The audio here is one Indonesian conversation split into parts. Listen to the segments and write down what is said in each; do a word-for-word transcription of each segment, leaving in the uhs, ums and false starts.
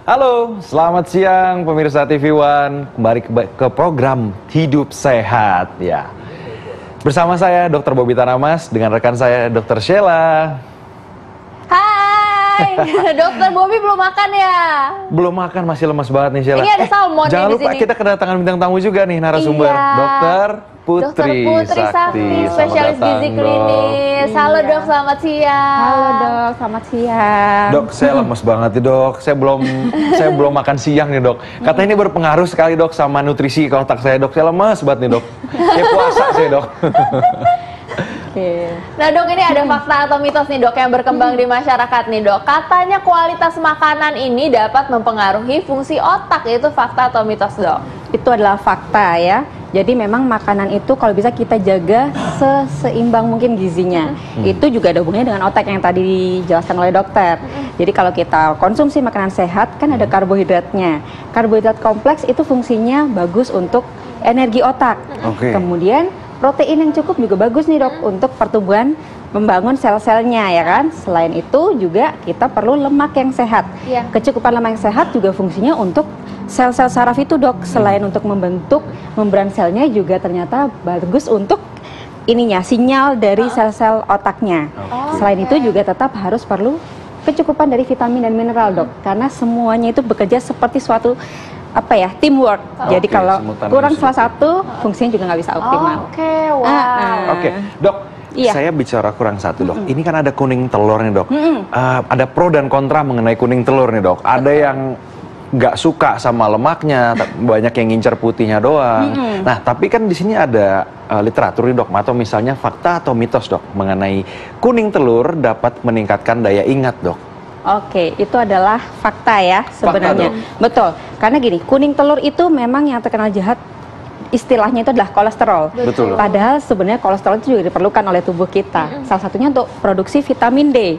Halo, selamat siang pemirsa T V One. Kembali ke, ke program Hidup Sehat ya. Bersama saya Dokter Bobby Tanamas dengan rekan saya Dokter Sheila. Hai, Dokter Bobby belum makan ya? Belum makan, masih lemas banget nih Sheila. Ini ada salmon eh, jangan nih lupa di sini. kita kedatangan bintang tamu juga nih, narasumber Iya. Dokter Putri, Dokter Putri Sakti, Sakti. spesialis Selamat gizi datang, klinis. Dok. Halo Iya. Dok, selamat siang. Halo dok, selamat siang. Dok, saya lemes banget nih dok. Saya belum saya belum makan siang nih dok. Katanya ini berpengaruh sekali dok sama nutrisi ke otak saya dok. Saya lemes banget nih dok. Kayak puasa saya dok. Oke. Nah Dok, ini ada fakta atau mitos nih Dok yang berkembang di masyarakat nih Dok. Katanya kualitas makanan ini dapat mempengaruhi fungsi otak. Itu fakta atau mitos Dok? Itu adalah fakta ya. Jadi memang makanan itu kalau bisa kita jaga seseimbang mungkin gizinya. Hmm. Itu juga ada hubungannya dengan otak yang tadi dijelaskan oleh dokter. Jadi kalau kita konsumsi makanan sehat kan ada karbohidratnya. Karbohidrat kompleks itu fungsinya bagus untuk energi otak. Oke. Kemudian protein yang cukup juga bagus nih dok untuk pertumbuhan membangun sel-selnya ya kan. Selain itu juga kita perlu lemak yang sehat. Iya. Kecukupan lemak yang sehat juga fungsinya untuk sel-sel saraf itu dok. Selain untuk membentuk membran selnya juga ternyata bagus untuk ininya sinyal dari sel-sel otaknya. Oke. Selain itu juga tetap harus perlu kecukupan dari vitamin dan mineral dok. Karena semuanya itu bekerja seperti suatu apa ya teamwork. Jadi Oke, kalau simultan kurang harus salah satu fungsinya juga nggak bisa optimal. Oke, wow. Ah, ah. Oke, dok. Iya. Saya bicara kurang satu dok. Ini kan ada kuning telur nih dok. Mm-mm. Eh, ada pro dan kontra mengenai kuning telur nih dok. Ada yang nggak suka sama lemaknya, ta- banyak yang ngincer putihnya doang. Nah, tapi kan di sini ada eh, literatur nih dok, atau misalnya fakta atau mitos dok mengenai kuning telur dapat meningkatkan daya ingat dok. Oke, itu adalah fakta ya sebenarnya. dong. Betul. Karena gini, kuning telur itu memang yang terkenal jahat istilahnya itu adalah kolesterol. Betul. Padahal sebenarnya kolesterol itu juga diperlukan oleh tubuh kita. Salah satunya untuk produksi vitamin D.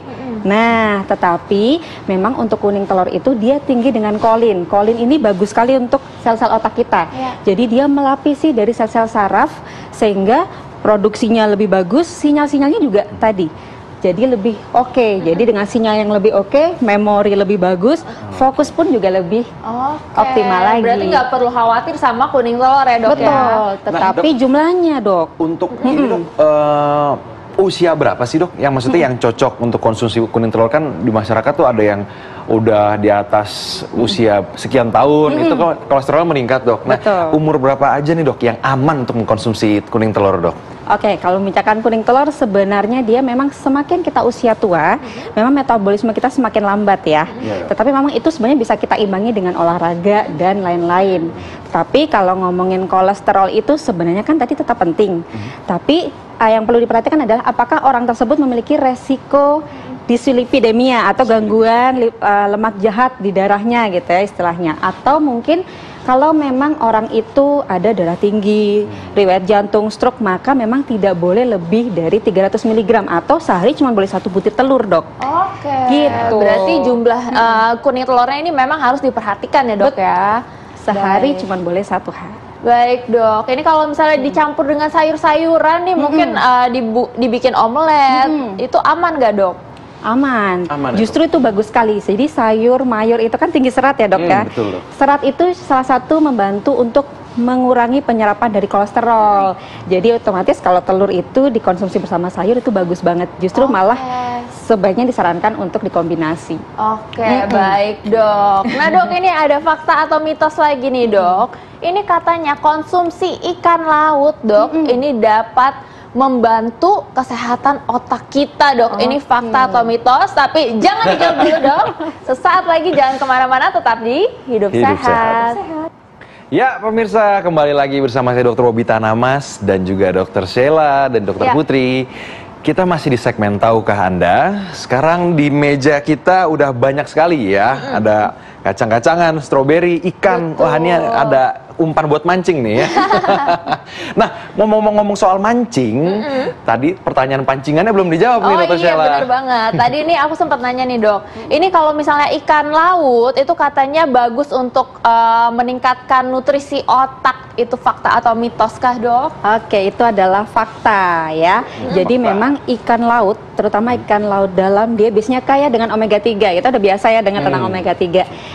Nah, tetapi memang untuk kuning telur itu dia tinggi dengan kolin. Kolin ini bagus sekali untuk sel-sel otak kita. Iya. Jadi dia melapisi dari sel-sel saraf sehingga produksinya lebih bagus, sinyal-sinyalnya juga tadi. Jadi lebih oke. Jadi dengan sinyal yang lebih oke, memori lebih bagus, fokus pun juga lebih Oke. optimal lagi. Berarti nggak perlu khawatir sama kuning telur ya Dok ya? Betul. Tetapi jumlahnya dok. Untuk ini dok, eh, usia berapa sih dok? Yang maksudnya yang cocok untuk konsumsi kuning telur, kan di masyarakat tuh ada yang udah di atas usia sekian tahun, itu kok kolesterol meningkat dok. Nah, Betul. umur berapa aja nih dok yang aman untuk mengkonsumsi kuning telur dok? Oke, kalau misalkan kuning telur sebenarnya dia memang semakin kita usia tua, memang metabolisme kita semakin lambat ya. Iya. Tetapi memang itu sebenarnya bisa kita imbangi dengan olahraga dan lain-lain. Tapi kalau ngomongin kolesterol itu sebenarnya kan tadi tetap penting. Tapi ah, yang perlu diperhatikan adalah apakah orang tersebut memiliki resiko dislipidemia atau gangguan li- ah, lemak jahat di darahnya gitu ya istilahnya. Atau mungkin kalau memang orang itu ada darah tinggi, riwayat jantung, stroke, maka memang tidak boleh lebih dari tiga ratus miligram atau sehari cuma boleh satu butir telur, dok. Oke. Gitu. Berarti jumlah eh, kuning telurnya ini memang harus diperhatikan ya Dok ya? Sehari Baik. cuma boleh satu hari. Baik Dok, ini kalau misalnya dicampur dengan sayur-sayuran nih mungkin eh, dibu- dibikin omelet, Mm-mm. itu aman nggak Dok? Aman. Aman ya, Justru itu bagus sekali. Jadi sayur, mayur itu kan tinggi serat ya, dok Hmm, ya. betul, Dok. Serat itu salah satu membantu untuk mengurangi penyerapan dari kolesterol. Jadi otomatis kalau telur itu dikonsumsi bersama sayur itu bagus banget. Justru Oke. malah sebaiknya disarankan untuk dikombinasi. Oke, Mm-mm. baik Dok. Nah Dok, ini ada fakta atau mitos lagi nih Dok. Ini katanya konsumsi ikan laut Dok, Mm-mm. ini dapat membantu kesehatan otak kita Dok. Ini Oke. fakta atau mitos, tapi jangan dijawab dulu Dok. Sesaat lagi jangan kemana-mana, tetap di Hidup, Hidup Sehat. Ya pemirsa, kembali lagi bersama saya Dokter Bobby Tanamas dan juga Dokter Sheila dan Dokter Ya. Putri. Kita masih di segmen Tahukah Anda? Sekarang di meja kita udah banyak sekali ya. Ada kacang-kacangan, stroberi, ikan. Betul. Wah, ini ada umpan buat mancing nih ya. Nah, ngomong-ngomong soal mancing, tadi pertanyaan pancingannya belum dijawab nih Oh Dokter iya Sheila. benar banget. Tadi ini aku sempat nanya nih Dok. Ini kalau misalnya ikan laut itu katanya bagus untuk eh, meningkatkan nutrisi otak. Itu fakta atau mitos kah Dok? Oke, itu adalah fakta ya. Jadi fakta. memang ikan laut, terutama ikan laut dalam, dia biasanya kaya dengan omega tiga. Itu udah biasa ya dengan tentang Hmm. omega tiga.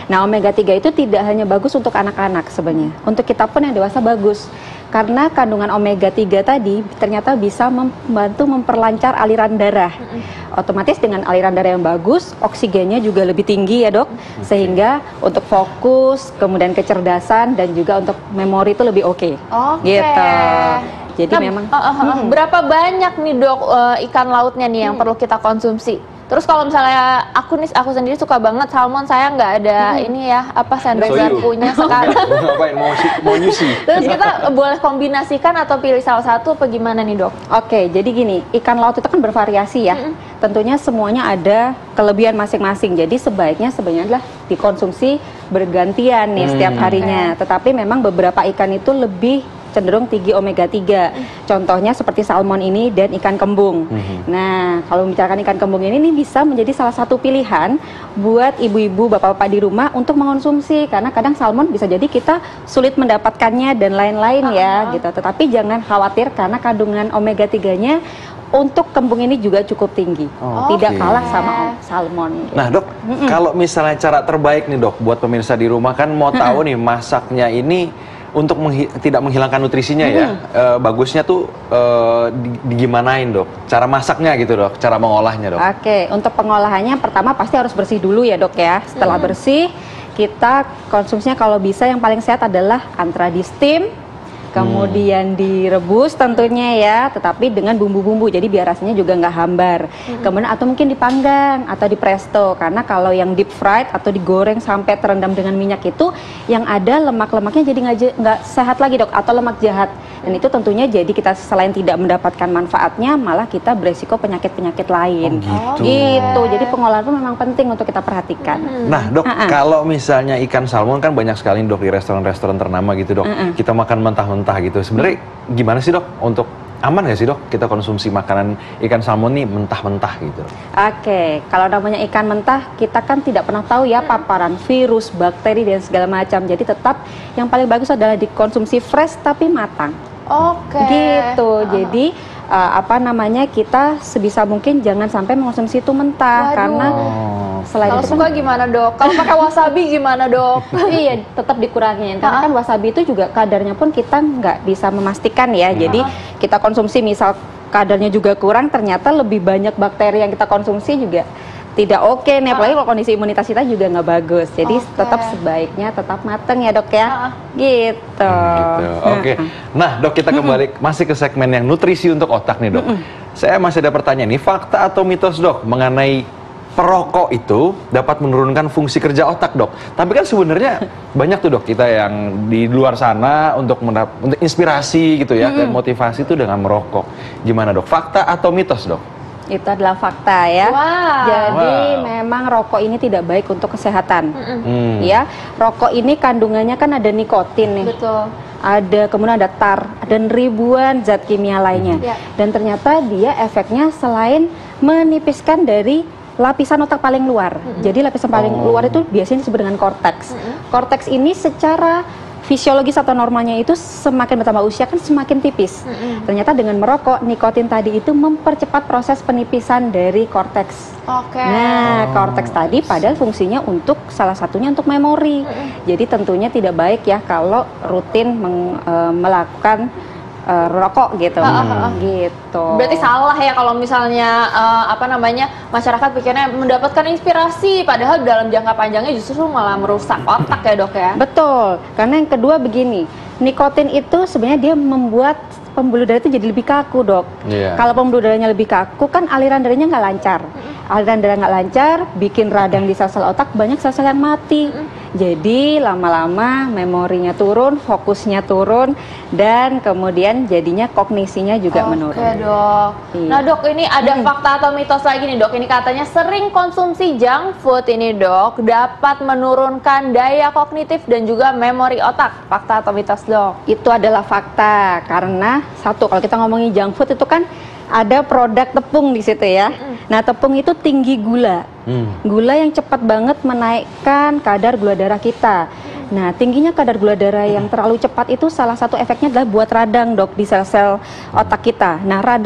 Nah, omega tiga itu tidak hanya bagus untuk anak-anak sebenarnya, untuk kita pun yang dewasa bagus. Karena kandungan omega tiga tadi ternyata bisa membantu memperlancar aliran darah. Otomatis dengan aliran darah yang bagus, oksigennya juga lebih tinggi ya dok, sehingga untuk fokus, kemudian kecerdasan dan juga untuk memori itu lebih oke. Okay. Oke. Gitu. Jadi Nah, memang uh, uh, uh, hmm. berapa banyak nih dok uh, ikan lautnya nih yang hmm. perlu kita konsumsi? Terus kalau misalnya aku nih, aku sendiri suka banget salmon, saya nggak ada hmm. ini ya apa sandwich garpunya sekarang. Ngapain mau mau nyusi? Terus kita boleh kombinasikan atau pilih salah satu apa gimana nih dok? Oke, jadi gini, ikan laut itu kan bervariasi ya. Hmm. Tentunya semuanya ada kelebihan masing-masing. Jadi sebaiknya sebenarnya adalah dikonsumsi bergantian nih hmm. setiap harinya. Okay. Tetapi memang beberapa ikan itu lebih cenderung tinggi omega tiga. Contohnya seperti salmon ini dan ikan kembung. Mm-hmm. Nah, kalau membicarakan ikan kembung ini, ini bisa menjadi salah satu pilihan buat ibu-ibu, bapak-bapak di rumah untuk mengonsumsi. Karena kadang salmon bisa jadi kita sulit mendapatkannya dan lain-lain uh-huh. ya gitu. Tetapi jangan khawatir karena kandungan omega tiga-nya untuk kembung ini juga cukup tinggi. Oh, tidak okay. kalah sama salmon. Gitu. Nah dok, mm-hmm. kalau misalnya cara terbaik nih dok, buat pemirsa di rumah kan mau tahu nih masaknya ini untuk menghi tidak menghilangkan nutrisinya hmm. ya, e, bagusnya tuh e, di, digimanain dok, cara masaknya gitu dok, cara mengolahnya dok. Oke, untuk pengolahannya pertama pasti harus bersih dulu ya dok ya. Setelah hmm. bersih, kita konsumsinya kalau bisa yang paling sehat adalah antara di steam, kemudian hmm. direbus tentunya ya, tetapi dengan bumbu-bumbu, jadi biar rasanya juga nggak hambar. Hmm. Kemudian atau mungkin dipanggang atau di presto, karena kalau yang deep fried atau digoreng sampai terendam dengan minyak itu, yang ada lemak-lemaknya jadi nggak sehat lagi dok, atau lemak jahat. Dan itu tentunya jadi kita selain tidak mendapatkan manfaatnya, malah kita beresiko penyakit-penyakit lain. Oh, gitu. Gitu. Jadi pengolahan itu memang penting untuk kita perhatikan. Hmm. Nah dok, uh-uh. kalau misalnya ikan salmon kan banyak sekali dok di restoran-restoran ternama gitu dok. Uh-uh. Kita makan mentah-mentah gitu. Sebenarnya gimana sih dok untuk aman nggak sih dok kita konsumsi makanan ikan salmon nih mentah-mentah gitu? Oke, kalau namanya ikan mentah kita kan tidak pernah tahu ya paparan virus, bakteri dan segala macam. Jadi tetap yang paling bagus adalah dikonsumsi fresh tapi matang. Oke. Gitu. Uh-huh. Jadi uh, apa namanya kita sebisa mungkin jangan sampai mengkonsumsi itu mentah. Waduh. Karena selain kalau itu suka gimana dok? Kalau pakai wasabi gimana dok? Iya, tetap dikurangin. Karena kan wasabi itu juga kadarnya pun kita nggak bisa memastikan ya. Jadi kita konsumsi misal kadarnya juga kurang, ternyata lebih banyak bakteri yang kita konsumsi juga tidak oke okay nih, apalagi kalau kondisi imunitas kita juga nggak bagus. Jadi okay. tetap sebaiknya tetap mateng ya dok ya. Uh, gitu. gitu. Oke. Okay. Nah dok, kita kembali masih ke segmen yang nutrisi untuk otak nih dok. Saya masih ada pertanyaan nih, fakta atau mitos dok mengenai perokok itu dapat menurunkan fungsi kerja otak dok. Tapi kan sebenarnya banyak tuh dok kita yang di luar sana untuk mendap untuk inspirasi gitu ya, dan motivasi itu dengan merokok. Gimana dok? Fakta atau mitos dok? Itu adalah fakta ya. Wow. Jadi wow. memang rokok ini tidak baik untuk kesehatan. Mm-mm. Ya, rokok ini kandungannya kan ada nikotin nih. Betul. Ada kemudian ada tar dan ribuan zat kimia lainnya. Mm-hmm. Dan ternyata dia efeknya selain menipiskan dari lapisan otak paling luar. Mm-hmm. Jadi lapisan paling oh. luar itu biasanya disebut dengan korteks. Mm-hmm. Korteks ini secara fisiologis atau normalnya itu semakin bertambah usia kan semakin tipis. Mm-hmm. Ternyata dengan merokok, nikotin tadi itu mempercepat proses penipisan dari korteks. Oke. Okay. Nah, korteks tadi padahal fungsinya untuk salah satunya untuk memori. Mm-hmm. Jadi tentunya tidak baik ya kalau rutin meng, e, melakukan Uh, rokok gitu, hmm. gitu. Berarti salah ya kalau misalnya uh, apa namanya masyarakat pikirnya mendapatkan inspirasi, padahal dalam jangka panjangnya justru malah merusak otak ya dok ya. Betul. Karena yang kedua begini, nikotin itu sebenarnya dia membuat pembuluh darah itu jadi lebih kaku dok. Yeah. Kalau pembuluh darahnya lebih kaku kan aliran darahnya nggak lancar. Mm-hmm. Aliran darah nggak lancar, bikin radang di sel-sel otak, banyak sel-sel yang mati. Mm-hmm. Jadi lama-lama memorinya turun, fokusnya turun, dan kemudian jadinya kognisinya juga Oke, menurun. Oke dok. Iya. Nah dok, ini ada hmm. fakta atau mitos lagi nih dok. Ini katanya sering konsumsi junk food ini dok dapat menurunkan daya kognitif dan juga memori otak. Fakta atau mitos dok? Itu adalah fakta karena satu, kalau kita ngomongin junk food itu kan ada produk tepung di situ ya. Mm. Nah, tepung itu tinggi gula. Mm. Gula yang cepat banget menaikkan kadar gula darah kita. Mm. Nah, tingginya kadar gula darah yang terlalu cepat itu salah satu efeknya adalah buat radang, dok, di sel-sel otak kita. Nah, radang yang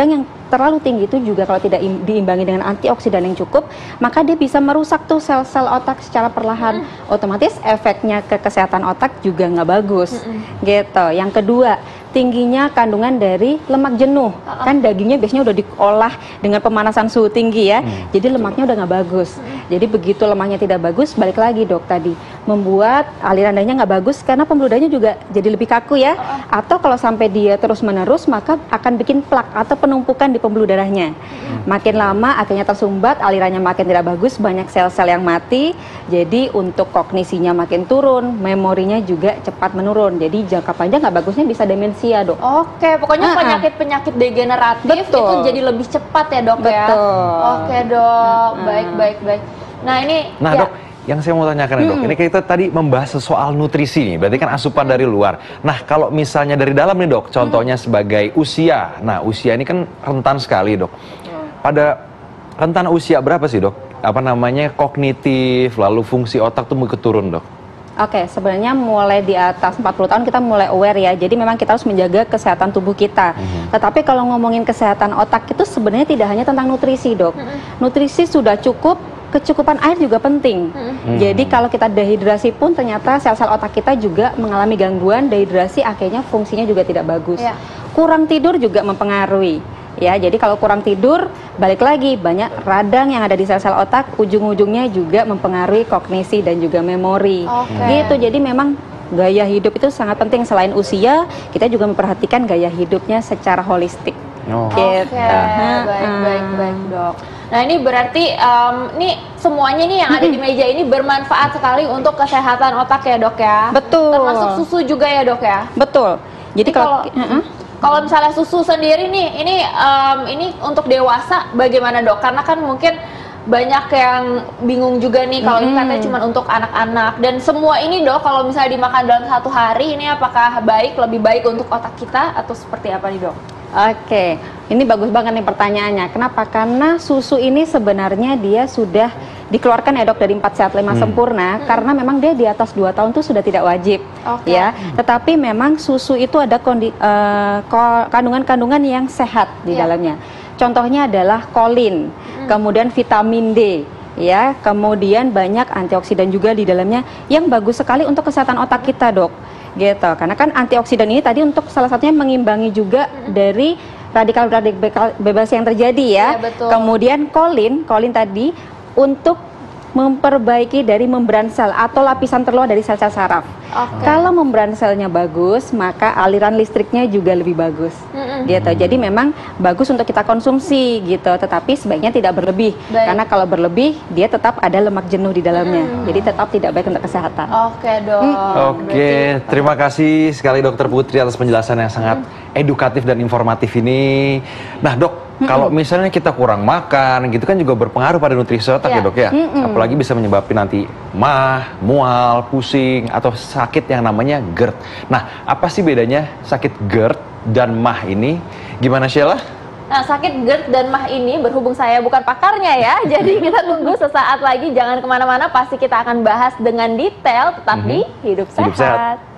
terlalu tinggi itu juga kalau tidak im- diimbangi dengan antioksidan yang cukup, maka dia bisa merusak tuh sel-sel otak secara perlahan. Mm. Otomatis efeknya ke kesehatan otak juga nggak bagus. Mm-mm. Gitu. Yang kedua, tingginya kandungan dari lemak jenuh. Uh-uh. Kan dagingnya biasanya udah diolah dengan pemanasan suhu tinggi ya. Hmm, jadi lemaknya udah nggak bagus. Hmm. Jadi begitu lemaknya tidak bagus, balik lagi dok tadi, membuat aliran darahnya nggak bagus karena pembuluh darahnya juga jadi lebih kaku ya. Uh-uh. Atau kalau sampai dia terus menerus, maka akan bikin plak atau penumpukan di pembuluh darahnya. Hmm. Makin lama akhirnya tersumbat, alirannya makin tidak bagus, banyak sel-sel yang mati. Jadi untuk kognisinya makin turun, memorinya juga cepat menurun. Jadi jangka panjang nggak bagusnya bisa demensia. Ya, dok. Oke, pokoknya penyakit-penyakit degeneratif Betul. itu jadi lebih cepat ya dok. Betul. Ya. Oke dok, hmm. baik baik baik. Nah ini, nah ya. dok, yang saya mau tanyakan ya, dok, hmm. ini kita tadi membahas soal nutrisi nih, berarti kan asupan dari luar. Nah kalau misalnya dari dalam nih dok, contohnya hmm. sebagai usia. Nah usia ini kan rentan sekali dok. Pada rentan usia berapa sih dok? Apa namanya kognitif, lalu fungsi otak tuh ikut turun dok? Oke, okay, sebenarnya mulai di atas empat puluh tahun kita mulai aware ya. Jadi memang kita harus menjaga kesehatan tubuh kita. Mm-hmm. Tetapi kalau ngomongin kesehatan otak itu sebenarnya tidak hanya tentang nutrisi, dok. Mm-hmm. Nutrisi sudah cukup, kecukupan air juga penting. Mm-hmm. Jadi kalau kita dehidrasi pun ternyata sel-sel otak kita juga mengalami gangguan dehidrasi, akhirnya fungsinya juga tidak bagus. Yeah. Kurang tidur juga mempengaruhi. Ya, jadi kalau kurang tidur, balik lagi banyak radang yang ada di sel-sel otak, ujung-ujungnya juga mempengaruhi kognisi dan juga memori. Okay. Gitu. Jadi memang gaya hidup itu sangat penting. Selain usia, kita juga memperhatikan gaya hidupnya secara holistik. Oh. Gitu. Oke, okay. baik baik baik dok. Nah ini berarti um, ini semuanya nih yang ada di meja ini bermanfaat sekali untuk kesehatan otak ya dok ya. Betul. Termasuk susu juga ya dok ya. Betul. Jadi, Jadi kalau, kalau uh-uh. Kalau misalnya susu sendiri nih, ini um, ini untuk dewasa bagaimana dok? Karena kan mungkin banyak yang bingung juga nih kalau mm-hmm. ini katanya cuma untuk anak-anak. Dan semua ini dok, kalau misalnya dimakan dalam satu hari, ini apakah baik, lebih baik untuk otak kita atau seperti apa nih dok? Oke, ini bagus banget nih pertanyaannya. Kenapa? Karena susu ini sebenarnya dia sudah dikeluarkan ya dok dari empat sehat lima hmm. sempurna, hmm. karena memang dia di atas dua tahun tuh sudah tidak wajib, okay. ya. Tetapi memang susu itu ada kondi, uh, kandungan-kandungan yang sehat di yeah. dalamnya. Contohnya adalah kolin, hmm. kemudian vitamin D, ya, kemudian banyak antioksidan juga di dalamnya yang bagus sekali untuk kesehatan otak kita dok. Gitu, karena kan antioksidan ini tadi untuk salah satunya mengimbangi juga mm-hmm. dari radikal-radikal bebas yang terjadi ya. Ya betul. Kemudian kolin, kolin tadi untuk memperbaiki dari membran sel atau lapisan terluar dari sel-sel saraf. Okay. Kalau membran selnya bagus, maka aliran listriknya juga lebih bagus. Mm-hmm. Gitu. Jadi memang bagus untuk kita konsumsi gitu, tetapi sebaiknya tidak berlebih. Baik. Karena kalau berlebih, dia tetap ada lemak jenuh di dalamnya. Mm. Jadi tetap tidak baik untuk kesehatan. Oke, okay, dok. Mm. Oke, okay. Terima kasih sekali Dokter Putri atas penjelasan yang sangat mm. edukatif dan informatif ini. Nah, Dok, kalau misalnya kita kurang makan, gitu kan juga berpengaruh pada nutrisi otak yeah. ya dok ya. Mm-mm. Apalagi bisa menyebabkan nanti mah, mual, pusing, atau sakit yang namanya GERD. Nah, apa sih bedanya sakit GERD dan mah ini? Gimana Sheila? Nah, sakit GERD dan mah ini berhubung saya bukan pakarnya ya, jadi kita tunggu sesaat lagi. Jangan kemana-mana, pasti kita akan bahas dengan detail, tetap mm-hmm. di Hidup Sehat. Hidup Sehat.